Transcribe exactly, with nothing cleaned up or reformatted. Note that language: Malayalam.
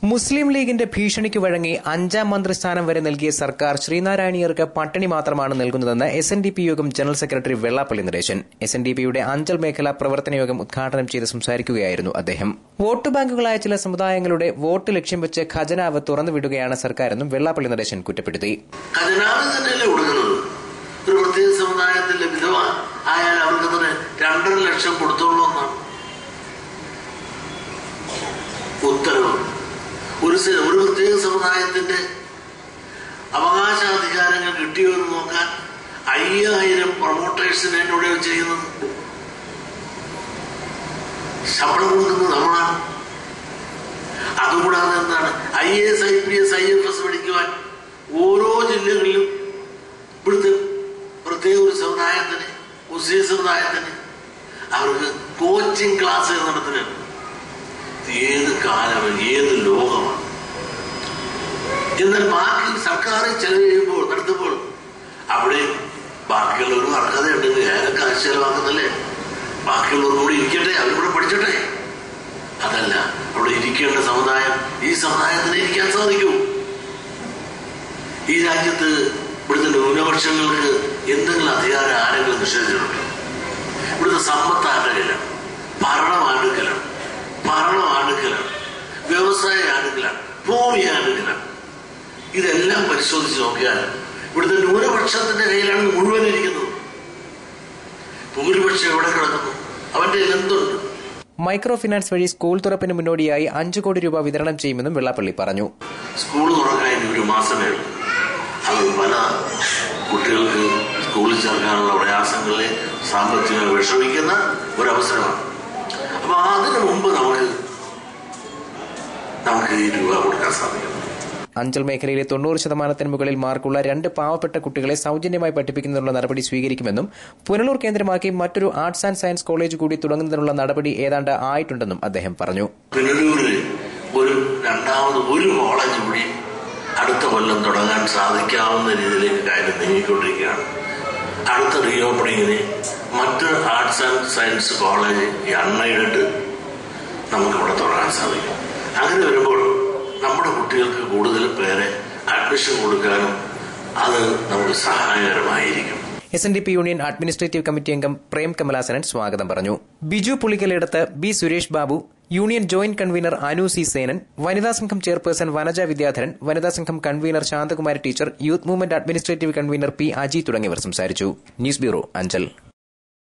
മുസ്ലിം ലീഗിന്റെ ഭീഷണിക്ക് വഴങ്ങി അഞ്ചാം മന്ത്രിസ്ഥാനം വരെ നൽകിയ സർക്കാർ ശ്രീനാരായണീയർക്ക് പട്ടിണി മാത്രമാണ് നൽകുന്നതെന്ന് എസ് എൻ ഡി പി യോഗം general secretary Vellappally Natesan S N D പിയുടെ അഞ്ചൽ മേഖലാ പ്രവർത്തന യോഗം ഉദ്ഘാടനം ചെയ്ത് സംസാരിക്കുകയായിരുന്നു അദ്ദേഹം. വോട്ട് ബാങ്കുകളായ ചില സമുദായങ്ങളുടെ വോട്ട് ലക്ഷ്യം വെച്ച് ഖജനാവ് തുറന്നുവിടുകയാണ് സർക്കാരെന്നും വെള്ളാപ്പള്ളി നടേശൻ കുറ്റപ്പെടുത്തി. ഒരു പ്രത്യേക സമുദായത്തിലെ വിധവ ആയാൽ അവർക്ക് രണ്ടര ലക്ഷം കൊടുത്തോളൂ എന്നാണ് ഉത്തരവ്. ഒരു ഒരു പ്രത്യേക സമുദായത്തിന്റെ അവകാശാധികാരങ്ങൾ കിട്ടിയോ എന്ന് നോക്കാൻ അയ്യായിരം പ്രൊമോട്ടേഴ്സിനെ എന്നോട് ചെയ്യുന്നത്. ശമ്പളം കൊടുക്കുന്നത് നമ്മളാണ്. അതുകൂടാതെ എന്താണ് I A S I P S I F S പഠിക്കുവാൻ ഓരോ ജില്ലകളിലും ഇവിടുത്തെ പ്രത്യേക ഒരു സമുദായത്തിന് മുസ്ലിം സമുദായത്തിന് അവർക്ക് കോച്ചിങ് ക്ലാസ് നടത്തുന്നുണ്ട്. ഏത് കാലമാണ്, ഏത് ലോകമാണ്. എന്നാൽ ബാക്കി സർക്കാർ ചെലവ് ചെയ്യുമ്പോൾ നടത്തുമ്പോൾ അവിടെ ബാക്കിയുള്ളവരും അർഹതയുണ്ടെങ്കിൽ ഏറെ കാശ് ചെലവാക്കുന്നല്ലേ. ബാക്കിയുള്ളവർ കൂടി ഇരിക്കട്ടെ, അവരിവിടെ പഠിച്ചോട്ടെ. അതല്ല, അവിടെ ഇരിക്കേണ്ട സമുദായം ഈ സമുദായത്തിന് ഇരിക്കാൻ സാധിക്കൂ. ഈ രാജ്യത്ത് ഇവിടുത്തെ ന്യൂനപക്ഷങ്ങൾക്ക് എന്തെങ്കിലും അധികാരം ആരെങ്കിലും നിഷേധിച്ചിട്ടുണ്ടോ? ഇവിടുത്തെ സമ്പത്ത് ആരുടെ കയ്യിലാണ്? ഭരണം ആടുക്കലാണ്, ഭരണം ആടുക്കലാണ്, വ്യവസായ ആടുക്കലാണ്, ഭൂമി ആടുക്കലാണ്. ഇതെല്ലാം പരിശോധിച്ച് നോക്കിയാൽ ഇവിടുത്തെ ന്യൂനപക്ഷത്തിന്റെ കയ്യിലാണ് മുഴുവൻ ഇരിക്കുന്നത്. ഭൂരിപക്ഷം എവിടെ കിടക്കുന്നു? അവന്റെ എന്തുണ്ട്? മൈക്രോ ഫിനാൻസ് വഴി സ്കൂൾ തുറപ്പിന് മുന്നോടിയായി അഞ്ചു കോടി രൂപ വിതരണം ചെയ്യുമെന്നും വെള്ളാപ്പള്ളി പറഞ്ഞു. സ്കൂൾ തുറക്കാൻ ഒരു മാസമേ ഉള്ളൂ. അത് പല കുട്ടികൾക്ക് സ്കൂളിൽ ചേർക്കാനുള്ള പ്രയാസങ്ങളെ സാമ്പത്തിക വിഷമിക്കുന്ന ഒരവസരമാണ്. അപ്പൊ അതിനു മുമ്പ് നമുക്ക് നമുക്ക് ഈ രൂപ കൊടുക്കാൻ സാധിക്കും. അഞ്ചൽ മേഖലയിലെ തൊണ്ണൂറ് ശതമാനത്തിന് മുകളിൽ മാർക്കുള്ള രണ്ട് പാവപ്പെട്ട കുട്ടികളെ സൌജന്യമായി പഠിപ്പിക്കുന്നതിനുള്ള നടപടി സ്വീകരിക്കുമെന്നും പുനലൂർ കേന്ദ്രമാക്കി മറ്റൊരു ആർട്സ് ആൻഡ് സയൻസ് കോളേജ് കൂടി തുടങ്ങുന്നതിനുള്ള നടപടി ഏതാണ്ട് ആയിട്ടുണ്ടെന്നും അദ്ദേഹം പറഞ്ഞു. പുനലൂരിൽ ഒരു രണ്ടാമത് ഒരു കോളേജ് കൂടി അടുത്ത കൊല്ലം തുടങ്ങാൻ സാധിക്കാവുന്ന രീതിയിലേക്ക് കാര്യം നീങ്ങിക്കൊണ്ടിരിക്കുകയാണ്. അടുത്ത റീ ഓപ്പണിങ്ങിന് മറ്റ് arts and science college unaided നമുക്കിവിടെ തുടങ്ങാൻ സാധിക്കും. അങ്ങനെ വരുമ്പോൾ നമ്മുടെ കുട്ടികൾക്ക് കൂടുതൽ പേരെ അഡ്മിഷൻ കൊടുക്കാനും അത് നമുക്ക് സഹായകരമായിരിക്കും. S N D P union administrative committee അംഗം പ്രേം കമലാസനൻ സ്വാഗതം പറഞ്ഞു. Biju Pulikkalidathu, B Suresh Babu, union joint convener Anu C Senan, വനിതാ സംഘം ചെയർപേഴ്സൺ വനജ വിദ്യാധരൻ, വനിതാ സംഘം convener Santhakumari teacher, youth movement administrative convener P Aji തുടങ്ങിയവർ സംസാരിച്ചു. News bureau, Anchal.